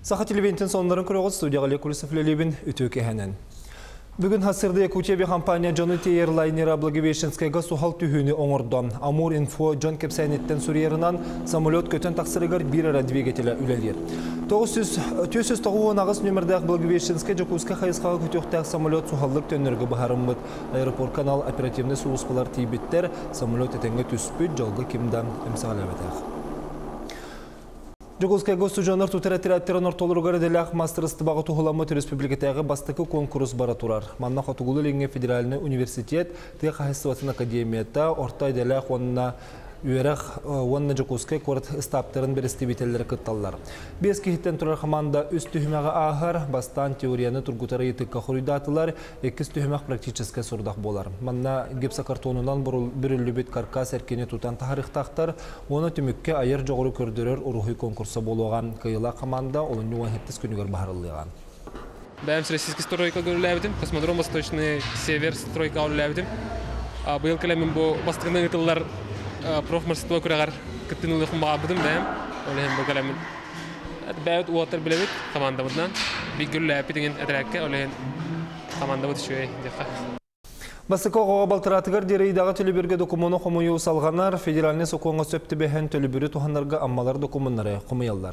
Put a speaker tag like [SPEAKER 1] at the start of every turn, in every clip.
[SPEAKER 1] Саха телевизион сонларын көрөгөт студияга Лекулисов Лелебин үтөкө ханан. Бүгін Хасырды Якутия компания Джонути Airliner Благовещенскайга сухал түйіні оңырды. Амур инфо Джон Кепсайнеттен Сурьерынан самолет көтен тақсырыгар бір ара двигателя үлелер. 990 ағыз нөмірдәк Благовещенскай Жакуска хайысқаға көтөқтәк самолет сухаллық төніргі бұхарымыд. Аэропорт канал оперативны суғысқылар тейбеттер самолет етенге түспүд жолғы кімден әмсағалабетәқ. Жогускай гостужанар тутаратираттырын ортолуругары делях мастерсты бағыту хуламыт республикатағы бастықы конкурс бара турар. Манна Хатугулы Ленге федеральный университет Тех Хайсыватын академията ортай делях онна үйерах онна Жогускай корт стаптырын берестебителері кытталар. Бес кехеттен турар хаманда үст түйімеға ағар, бастан теорияны тургутары етікка хұридатылар, екіз түйімеқ практическа сұрдақ болар. Манна гипсокартонынан бүрілібет каркас әркене тутан тахарықтақтар, оны түмікке айыр жоғыры көрдірер ұрухи конкурса болуған кайыла команда олын нуахеттіз күнігер бағарылыған.
[SPEAKER 2] Бәйім российский стройка көріләбідім, космодром восточный север стройка көріләбідім. Бұл кәлемін бұл бастығының ұтылар профмарсытыва көрәғар күттін ұлықын бағабыдым бәйім. Олығын бұл кәлемін. Бәйіт уатыр білебіт команда бұдынан. Биг көріләбі деген әдірәкке олығын команда бұд үшуе деқа.
[SPEAKER 1] Басықа оғаға балтыратығар дерейдағы төліберге документу қомойу салғанар, федеральный соқуыңа сөпті бәйін төлібері туғанларға аммалар документары қомойалар.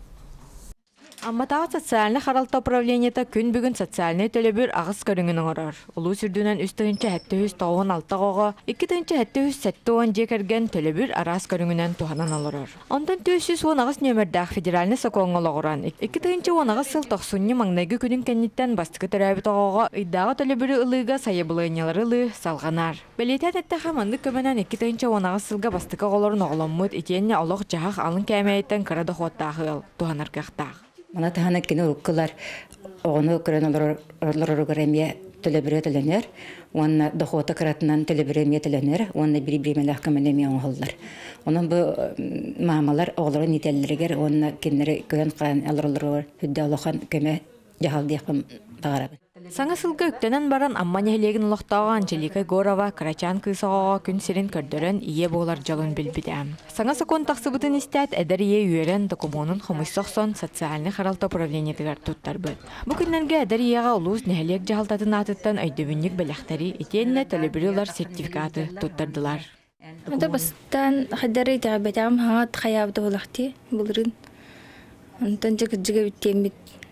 [SPEAKER 3] Амматаға социальный харалта управлениета күн бүгін социальный төлөбір ағыз көріңін оңырар. Улу сүрдүнен үстігінші 796 оға, 2-тінші 770 жекерген төлөбір арас көріңінен туғанан алырар. Ондан 210 ағыз нөмірдәқ федеральный соқуыңы лоғыран. 2-тінші 10 ағыз сыл 90 маңнайғы күнін кәнеттен бастықы төрәбіт оға ұйдағы төлөбірі ылыға сайыбылыйнялары ылы салғанар. Бәлетен әтті қаманды көмінен 2-тінші 10 ағыз сылға бастықы оларын оғыламмыд етенне олық жағақ алын кәмәйеттен қырады қуаттағы туғанарқақтағы.
[SPEAKER 4] Мана тахана кино уккалар ону көрөнөлөр гремия телебире теленер, онна дохота кратынан телебиремия теленер, онна бири-биримелах камелемия оңголлар. Онун бу мамалар огларын нителлергер, онна киннери көн кан алырлар хүддө алохан көмө жахалдыйкым таарабын.
[SPEAKER 3] Саңа сылга үктенен баран амман эхлегин улохтаган Анжелика Горова Карачан кысаға күн сирин көрдөрөн ие болар жалын билбидәм. Саңа сокон тақсыбытын истәт әдәр ие үйерен документын хомыйсоқсон социальный харалта управлениетігер туттар бөт. Бу күннерге әдәр иеға улуыз нәхелек жахалтатын атыттан өйдөбүннік бәләқтәри етенне төлөбүрүлар сертификаты туттардылар.
[SPEAKER 5] Мада бастан хадары тәбәтәм хат хаябды булахти булрын. Антан жыгы биттемит.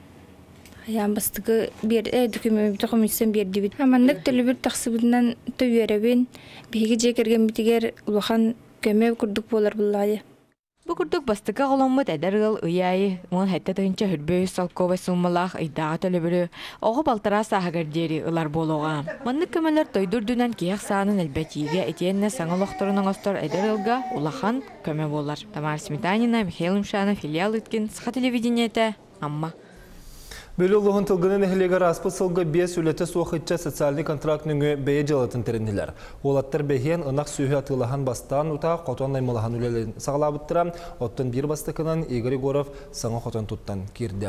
[SPEAKER 5] Ям бастығы бір документен берді бит. Амандық төлөбір тақсыбынан төверебен бейгі жекерген бітігер улахан көмө күрдік болар бұллайды.
[SPEAKER 3] Бу күрдік бастығы ғоламмыд әдәргіл ұяйы, он хәтті тұхынча хүрбөй салковай суммалақ ұйдағы төлөбірі, оғы балтара сағығардері ұлар болуға. Мандық көмелер тойдурдунан кеяқ сағының әлбәтиге әтенне саңылықтырының остор әдәргілға улахан көмө болар. Тамар Сметанина, Михаил Мшанов, Филиал Иткин, Сыха телевидениеті, Амма.
[SPEAKER 1] Бөлі ұлығын тылғының әхілегер аспы сылғы 5 үлеті соқытча социальный контрактныңы бәйе жалатын теренділер. Олаттар бәйен ұнақ сүйі атылыған бастан ұта қотон наймылыған үлелерін сағылабыттыра, оттын бір бастықынан Игорь Егоров саңа қотон тұттан керді.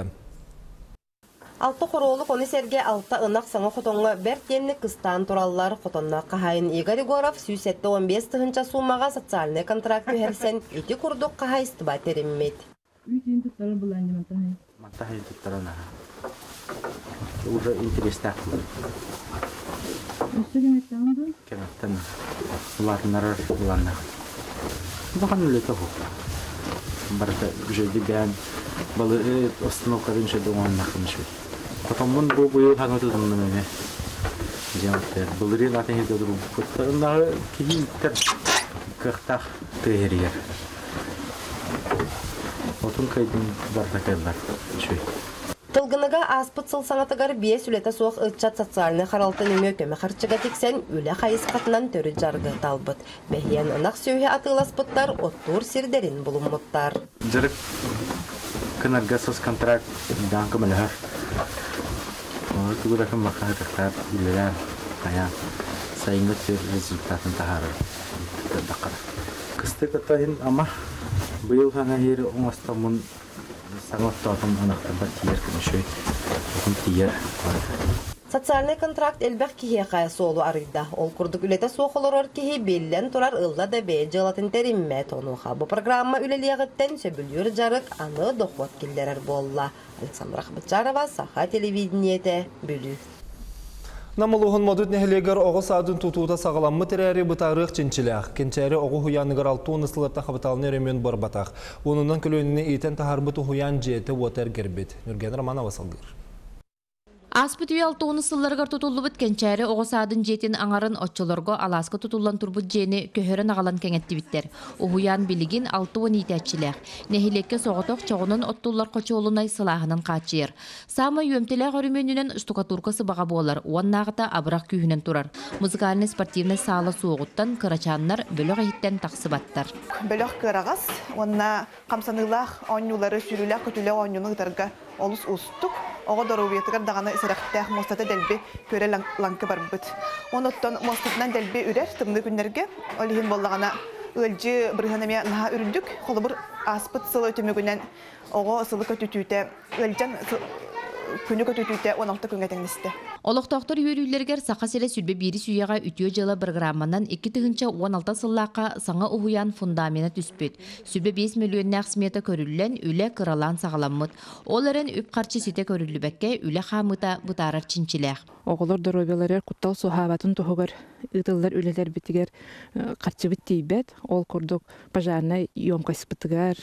[SPEAKER 6] Алты құролы қоны серге алты ұнақ саңа қотонға бәртенні қыстан тұралылар қотонна қағайын Игорь Егоров 15 тұхынша сумаға социальный контракт бөхерсен еті құрдық қағай істіба тереммет.
[SPEAKER 7] Уже интересно. Кенеттен уларнар уларна. Баган үле того. Барда жөйди бән балы остановка динше дуан нахмыш. Потом мон бу ханаты дымны. Жамтер булри латын хидо дум. Котта кихин тер кахтах терьер. Отун кайдын барда кайлар. Чүй.
[SPEAKER 6] Тылгыныға аспыт сыл саңатығар 5 үлеті соқ ұтчат социальны қаралтын үмі көмі қарчыға тексен үлі қайыз қатынан төрі жарғы талбыт. Бәйен ұнақ сөйе атыласпыттар оттур сирдерін бұлыммыттар.
[SPEAKER 7] Жырық кынарға сос контракт дан көмілер. Түгірәкім мақағықтар үлелер қаян сайынғы төр результатын тағары. Кысты катайын ама бұйыл ғана ері оңастамын саңаттатым анақтарда тиер көмішөй.
[SPEAKER 6] Социальный контракт элбэх кихе кайсы олу арыйда. Ол курдук үлете соқылырор кихи беллен турар ылла да бей жылатын теримме тонуха. Бу программа үлелиягыттен сөбүлүр жарык аны дохбот килдерер болла. Александра Ахматжарова, Саха телевидениете, Бүлү.
[SPEAKER 1] Намылуғын модут нехелегер оғы садын тутуыта сағаламмы терәрі бұтарық ченчіләқ. Кенчәрі оғы хуяныгар алтуын ысылырта қабыталыны ремен бар батақ. Онынан көлөніне ейтен тахарбыты хуян жеті уатер гербет. Нүрген Романова салгыр.
[SPEAKER 8] Аспыт үй алтуын ысылырғар тұтулыбыт кенчәрі оғы садын жетін аңарын отчылырға аласқы тұтулан турбут жені көхерін ағалан кәңетті біттер. Оғуян білігін алтуын етәтчіләқ. Нехилекке соғытоқ чоғының оттулар қочы олынай сылағының қачыр. Самы үйемтіләқ өріменінен ұстукатуркасы баға болар. Уаннағыта абырақ күйінен тұрар. Музыкальный спортивный салы соғыттан кырачаннар бөліқ ехттен тақсы баттар.
[SPEAKER 9] Бөліқ кырағас, онна қамсанылақ оңнулары сүріләқ көтілі оңнуның дарға олыс ұстық. Оға дорубиятыгар дағаны ісірәқтәқ мостаты дәлбе көре лаңкы бар бұд. Оныттан мостатынан дәлбе үрер тымны күнерге олығын болағана өлжі бірғанаме наға үріндік. Қолы бір аспыт сылы өтімігінен оға сылы көтүтүйті өлжан күні көтүтүйті 16 күнге тәңністі.
[SPEAKER 8] Олықтақтар үйрүйлергер сақасылы сүлбе бері сүйеға үтіе жылы программанан 2-16 сыллаққа саңа ұғуян фундамена түспет. Сүлбе 5 миллион нәқсмета көрілілен үлі қыралан сағаламмыд. Ол әрін үп қарчы сете көрілібәкке үлі қамыта бұтарар чинчіләқ.
[SPEAKER 10] Оғылар дұробелері құттал сұхабатын тұғығыр, ұтылар үлелер бітігер қарчы біттейбет. Ол құрдық пажарына емкайсы бітігер.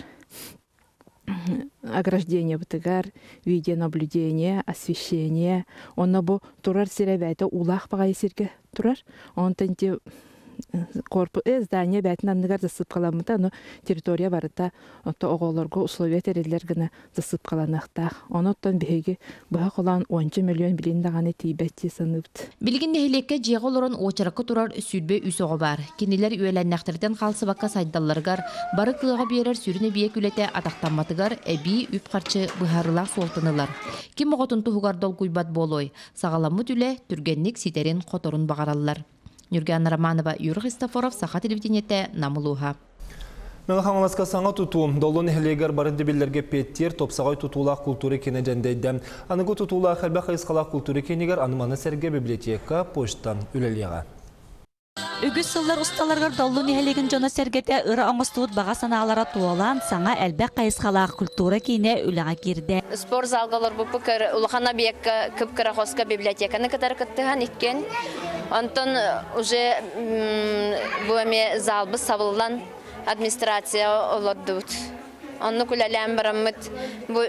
[SPEAKER 10] Ограждение бытыгар, видеонаблюдение, освещение. Он бу турар сиребайта улах багай сирге турар. Он тенте корпус здание бәйтен анныгар засып каламыта, но территория барыта то оголорго условия терелер гына засып каланакта. Оноттон беге бага калан 10 миллион билин даганы тийбетти саныпт.
[SPEAKER 8] Билгин нехилекке жеголорон очаракка турар сүрбе үсөгө бар. Кинилер үөләннәхтерден калсыбакка сайдалларгар бары кыга берер сүрүнө биек үлете атактанматыгар эби үп карчы быһарылак солтынылар. Ким оготун тугар дол куйбат болой. Сагаламмы түле түргенник ситерин которун багараллар. Нүрген Романова, Юрий Христофоров, Саха телевидениете, Намылуха.
[SPEAKER 1] Мен хаңласка саңа тутуым, долын эхлегер барынды билерге петтер, топсағай тутулақ культуры кене жәндейді. Анығы тутулақ әлбәқ айысқалақ культуры кенегер аныманы сәрге библиотека почтан үлелеға.
[SPEAKER 11] Үгіз сыллар ұсталарғар доллы нехелеген жона сәргеті ұры аңыстуыт баға саналара туалан саңа әлбәқ қайысқалақ культура кейіне үліға кирді.
[SPEAKER 12] Спор залғалар бұл пікір ұлғана бейеккі күп-кіра қосқа библиотеканы кітар күттіған еткен. Антон уже бұл әме залбы сабылдан администрация олырдуыт. Онны күләләм барамыд бұл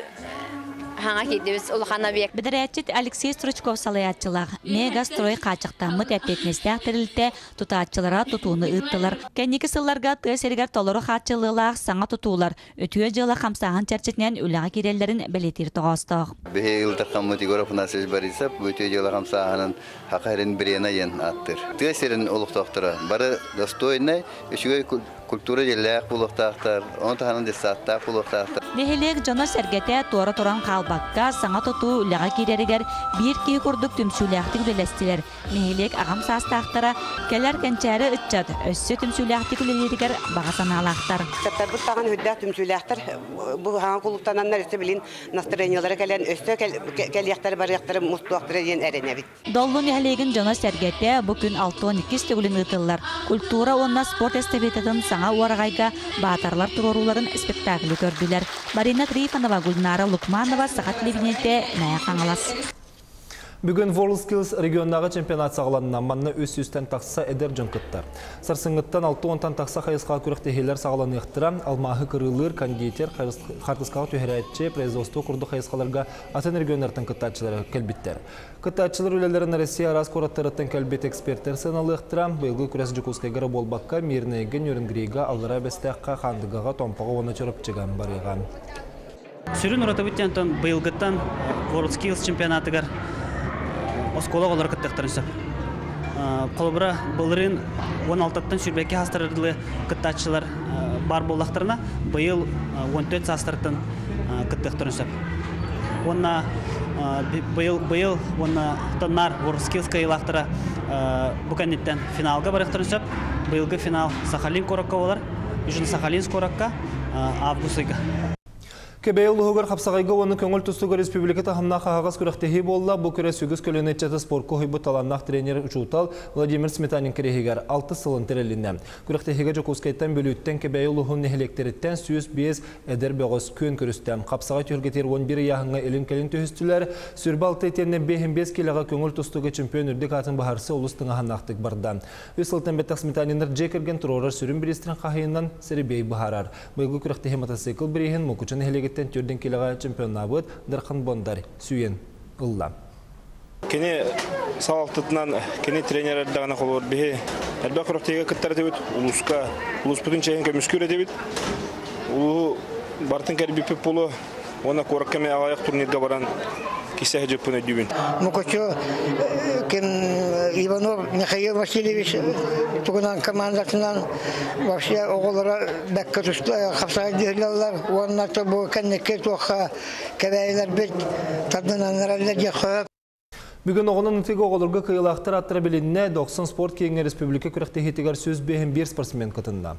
[SPEAKER 11] Бедерәтчет Алексей Стручков салаятчылар. Мега строй қачықтамыт әпетнестәк тірілті тұтатчылара тұтуыны ұттылар. Кәнекі сылларға түйесергер толыры қачылылар саңа тұтулар. Өтуе жылы қамсаған чәрчетінен үліға керелерін бәлетер тұғастық.
[SPEAKER 13] Бе ұлтық қамыты көріп насыз бар есап, өтуе жылы қамсағанын хақайрын бірена ен аттыр. Түйесерін олықтақтыра. Бары достойны, үшіге культура jelek buluktaktır, onu tahanın desattak buluktaktır.
[SPEAKER 11] Nehilek jona sergete tuara turan kalbakka sanga tutu laga kireriger bir ki kurduk tümsülaktik bilestiler. Nehilek agam sastaktara keler kençeri ıtçad, össü tümsülaktik bileriger bağasan alaktar.
[SPEAKER 14] Sattar bu tağın hüddak tümsülaktar, bu hangi kuluktananlar ise bilin nastrenyalara gelen össü keliyaktar barıyaktar mutluaktar yen erenebit.
[SPEAKER 11] Dollu nehilegin jona sergete bugün 6-12 stügülün ıtıllar. Kultura onna sport estafetadın саңа уаргайга баатарлар туроруларын спектакли көрдүлөр. Марина Трифонова, Гульнара Лукманова, Саха телевидениете, Ная Хаңалас.
[SPEAKER 1] Бүгін WorldSkills региондағы чемпионат сағаланынан манны өс-үстен тақса әдер жонкыттар. Сарсыңыттан 6-10 тақса қайысқа көріктегелер сағаланы иқтырам, алмағы кырылыр, кондитер, қартысқағы түйірәтче, производство күрді қайысқаларға атын регионлардың кыттатчылары кәлбеттер. Кыттатчылар үлелерін Россия арас қораттарыттан кәлбет эксперттер сыналы иқтырам, бұйылғы күрес жүкускайгара болбаққа, мернейген өрінгрейға, алыра бәстәққа, қандығаға, томпаға оны чырып чыған барыған.
[SPEAKER 15] Сүрін ұратабыттен бұйылғыттан WorldSkills чемпионатығар Оскола олар кыттақтарынсап. Қолыбыра бұлырын 16-тан сүрбәке хастырырлы кыттатчылар бар болақтарына бұйыл 14 састырықтан кыттақтарынсап. Онна бұйыл тоннар WorldSkills кайылақтара бұқанеттен финалға барықтарынсап. Бұйылғы финал Сахалин коракка олар, Южын Сахалинск коракка августыға.
[SPEAKER 1] Кебейл лугар хапсагайга оны көңіл тұстуға республиката хамна қағағыз күріқтехи болла, бұл күрі сөгіз көлінетчеті спортқа хойбы таланнақ тренер учутал Владимир Сметанин керехигер 6 сылын терелінне. Күріқтехиге жокускайттан бөліттен кебейл луғын нехелектеріттен сүйіз бейіз әдір беғыз көн күрістен. Қапсағай түргетер 11 яғыңа елін келін төхістілер, сүрбі 6 етенне 5 келіға көңіл тұстуға чемпион үрдік атын бағарсы олыстыңа ханнақтық бардан. Өсілтен беттақ Сметанинер жекерген тұрорар сүрін бірестірін қағайынан сәрі бей бұхарар. Бұйғы күріқтехи мотоцикл бірейін мұқучын түрден келіға чемпионнабыд Дархан Бондар сүйен ұлла.
[SPEAKER 16] Кені сауақтытынан кені тренердағына қолуыр бейі әлбә құрақтеге күттар дебіт, ұлыс бұтын чайын көміскүр дебіт. Ұлы бартын кәрбіпіп болу, оны қорыққаме ағайық турнирға баран кисәхі жүппіні дүйбін.
[SPEAKER 17] Мұқычы Иванов Михаил Васильевич тугунан командасынан вообще оғылыра бәккі тұсты қапсағай дүйілелер. Оннаты бұл кәннекке тоққа кәбәйлер бет тадынан әрәлі де қойып.
[SPEAKER 1] Бүгін оғының үтігі оғылырға қиылақтыр аттыра білінне 90 спорт кейінгі республика күріқті хетігер сөз бейін бір спортсмен қытында.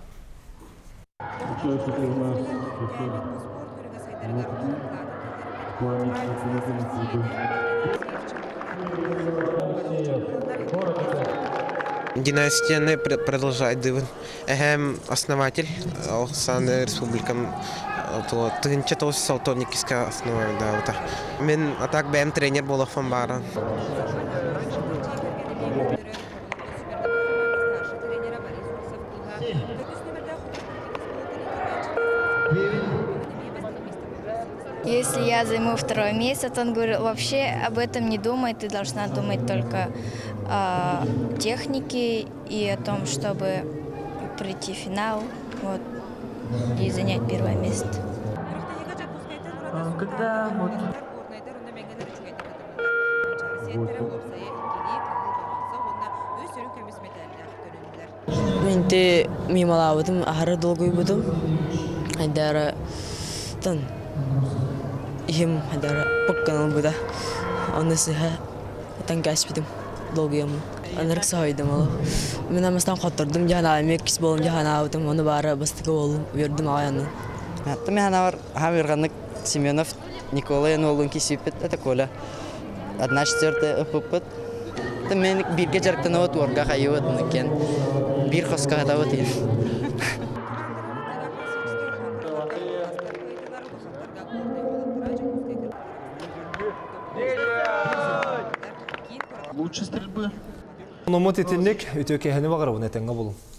[SPEAKER 18] Династия продолжает дывын. Основатель Александр Республикам тыгынча толсы салтонникиска основаю, да, вот так. Мен атак бәм тренер болах фон бара.
[SPEAKER 19] Если я займу второе место, то он говорит, вообще об этом не думай, ты должна думать только о технике и о том, чтобы прийти в финал вот, и занять первое место.
[SPEAKER 20] Менте мималавыдым, ахары долгой будым. Айдара тан Им hadara pokkan buda. Onu siha tangaspidum dolguyum. Anarık sahaydım ola. Men amastan qoturdum jana emek kis bolum jana awdım onu bara bastığı olum verdim ayağını.
[SPEAKER 21] Hatta men var haverganlık Семенов Николай Нолун кисипет это кола. 1/4 ыпыпыт. Та мен бирге жарктан от орга хайыт некен. Бир хаска да вот.
[SPEAKER 1] Лучше стрельбы. Но мототенник өтөкехені бағарауын әтенге болу.